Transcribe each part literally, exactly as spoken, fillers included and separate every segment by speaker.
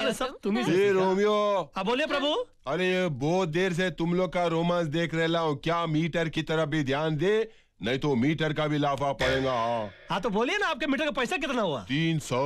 Speaker 1: अरे सब तुम ही
Speaker 2: ये रोमियो।
Speaker 1: अब बोलिए प्रभु।
Speaker 2: अरे ये बहुत देर से तुम लोग का रोमांस देख रहा हूँ, क्या मीटर की तरफ भी ध्यान दे, नहीं तो मीटर का भी लाफा पड़ेगा। हाँ
Speaker 1: हाँ तो बोलिए ना, आपके मीटर का पैसा कितना हुआ?
Speaker 2: तीन सौ।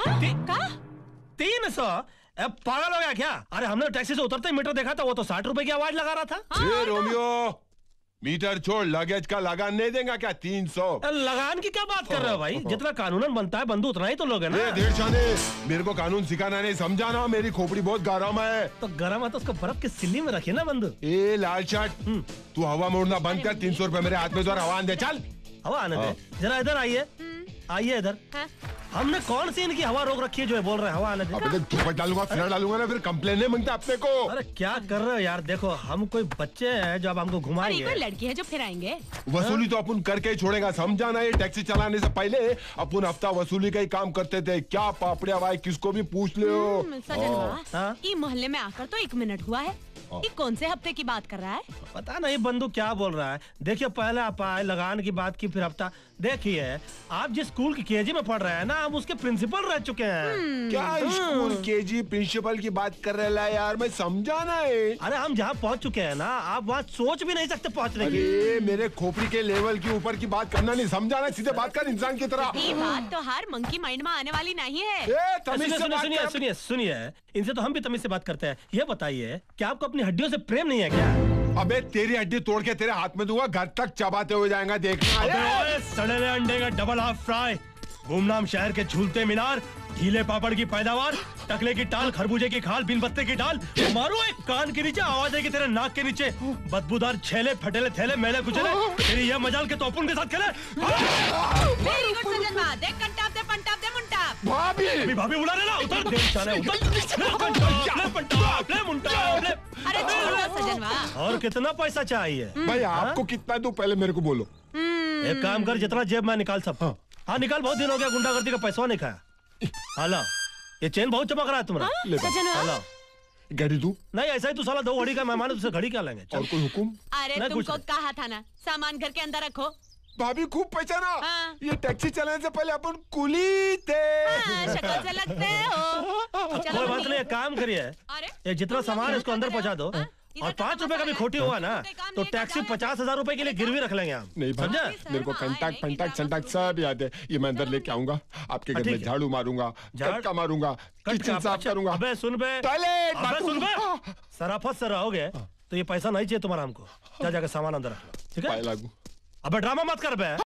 Speaker 1: तीन सौ? पागल हो गया क्या? अरे हमने टैक्सी से उतरते ही मीटर देखा था, वो तो साठ रुपए की आवाज लगा रहा था।
Speaker 2: ये रोमियो, मीटर छोड़, लगेज का लगान नहीं देगा क्या? तीन सौ।
Speaker 1: लगान की क्या बात कर रहे हो भाई? जितना कानूनन बनता है बंधु उतना ही तो लोग है ना।
Speaker 2: देर शाने, मेरे को कानून सिखाना नहीं, समझा ना? मेरी खोपड़ी बहुत गरम है।
Speaker 1: तो गरम है तो उसको बर्फ की सिल्ली में रखिए ना बंधु।
Speaker 2: ए लाल शर्ट, तू हवा मोड़ना बंद कर। तीन सौ रुपए मेरे हाथ में दो, हवा आने दे। चल
Speaker 1: हवा आने दे। जरा इधर आइए, आइए इधर। हमने कौन सी इनकी हवा रोक रखी है जो है बोल रहे हैं हवा आने दे?
Speaker 2: अबे धूप डालूंगा, फिर डालूंगा ना, फिर कंप्लेन नहीं मांगता अपने को।
Speaker 1: अरे क्या कर रहे हो यार? देखो हम कोई बच्चे हैं जो अब हमको घुमाएंगे।
Speaker 3: कोई लड़की है जो फिर आएंगे।
Speaker 2: वसूली तो अपन करके ही छोड़ेगा, समझा ना? ये टैक्सी चलाने से पहले अपन हफ्ता वसूली का ही काम करते थे। क्या पापड़िया भाई, किसको भी पूछ लो।
Speaker 3: सजनवा, ये मोहल्ले में आकर तो एक मिनट हुआ है, ये कौन से हफ्ते की बात कर रहा है?
Speaker 1: पता नहीं बंधु क्या बोल रहा है। देखिए पहले आप आए, लगान की बात की, फिर हफ्ता। देखिए आप जिस स्कूल की केजी में पढ़ रहे हैं ना, आप उसके प्रिंसिपल रह चुके हैं।
Speaker 2: क्या स्कूल केजी प्रिंसिपल की बात कर रहे हैं यार? मैं समझा ना है।
Speaker 1: अरे हम जहाँ पहुँच चुके हैं ना, आप वहाँ सोच भी नहीं सकते पहुँचने की।
Speaker 2: अरे मेरे खोपड़ी के लेवल के ऊपर की बात करना नहीं, समझा ना? सीधे बात कर इंसान की तरह।
Speaker 3: ये बात तो हर मंकी माइंड में आने वाली नहीं है।
Speaker 1: सुनिए सुनिए सुनिए सुनिए, इनसे तो हम भी तमीज से बात करते हैं। ये बताइए कि आपको अपनी हड्डियों से प्रेम नहीं है क्या?
Speaker 2: अबे तेरी हड्डी तोड़ के तेरे हाथ में दूंगा, घर तक चबाते हुए जाएगा, देखना।
Speaker 1: सड़े अंडे का डबल हाफ फ्राई, गुमनाम शहर के झूलते मीनार, गीले पापड़ की पैदावार, टकले की टाल, खरबूजे की खाल, बिन पत्ते की डाल, मारो एक कान के नीचे, आवाज आएगी तेरे नाक के नीचे, बदबूदार छेले, फटेले थैले, मेले कुचले, तेरी ये मजाल के तो अपन के साथ खेले।
Speaker 3: वेरी गुड सजनवा, देख कंटाप दे, पंटाप दे, मुंटाप।
Speaker 2: भाभी
Speaker 1: अभी भाभी उड़ा रहे ना, उतर दे साले, उतर ले पंटाप, ले पंटाप, ले मुंटाप, ले।
Speaker 3: अरे छोड़ो सजनवा।
Speaker 1: और कितना पैसा चाहिए
Speaker 2: भाई? आपको कितना दूं पहले मेरे को बोलो।
Speaker 1: एक काम कर, जितना जेब में निकाल सब। हाँ, हाँ निकाल, बहुत दिन हो गया गुंडागर्दी का पैसा नहीं खाया। हाला, ये चेन बहुत चमक रहा है तुम्हारा। हाला
Speaker 2: घड़ी तू
Speaker 1: नहीं, ऐसा ही तू साला दो घड़ी का मेहमान है, तुझसे घड़ी क्या लेंगे?
Speaker 2: और कोई हुकुम?
Speaker 3: अरे तुमको कहा था ना, सामान घर के अंदर रखो।
Speaker 2: भाभी खूब पहचाना।
Speaker 3: हाँ।
Speaker 2: ये टैक्सी चलाने से पहले अपन कुली थे।
Speaker 3: हाँ, शक्ल से लगते हो।
Speaker 1: कोई बात नहीं, एक काम करिए, ये जितना सामान है इसको अंदर पहुंचा दो, और पाँच रुपए का भी खोटी हुआ ना तो टैक्सी पचास हजार रुपए के लिए गिरवी रख लेंगे हम।
Speaker 2: नहीं समझा? मेरे को कंटाक्ट फंटाक्ट संटाक्ट सब याद है। ये मैं अंदर लेके आऊंगा, आपके घर में झाड़ू मारूंगा, कटका मारूंगा, किचन साफ करूंगा।
Speaker 1: अबे सुन बे, अबे सुन बे, सराफत से रहोगे तो ये पैसा नहीं चाहिए तुम्हारा हमको। जा जाकर सामान अंदर रख लो, ठीक है?
Speaker 2: लागू।
Speaker 1: अबे ड्रामा मत कर बे।